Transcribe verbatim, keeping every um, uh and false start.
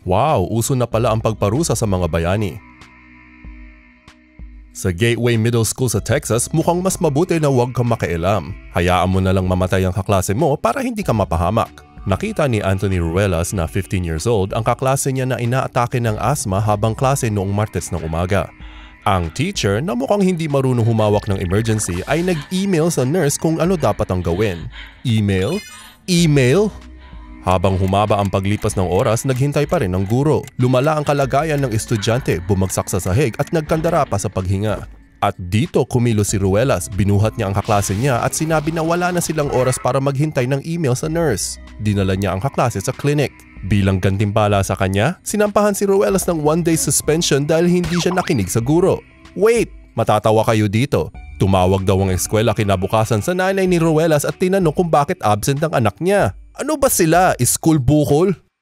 Wow, uso na pala ang pagparusa sa mga bayani. Sa Gateway Middle School sa Texas, mukhang mas mabuti na huwag kang makialam. Hayaan mo na lang mamatay ang kaklase mo para hindi ka mapahamak. Nakita ni Anthony Ruelas na fifteen years old ang kaklase niya na inaatake ng asma habang klase noong Martes ng umaga. Ang teacher na mukhang hindi marunong humawak ng emergency ay nag-email sa nurse kung ano dapat ang gawin. Email? Email? Habang humaba ang paglipas ng oras, naghintay pa rin ang guro. Lumala ang kalagayan ng estudyante, bumagsak sa sahig at nagkandara pa sa paghinga. At dito kumilos si Ruelas, binuhat niya ang kaklase niya at sinabi na wala na silang oras para maghintay ng email sa nurse. Dinala niya ang kaklase sa clinic. Bilang gantimpala sa kanya, sinampahan si Ruelas ng one-day suspension dahil hindi siya nakinig sa guro. Wait! Matatawa kayo dito. Tumawag daw ang eskwela kinabukasan sa nanay ni Ruelas at tinanong kung bakit absent ang anak niya. Ano ba sila? School bukol?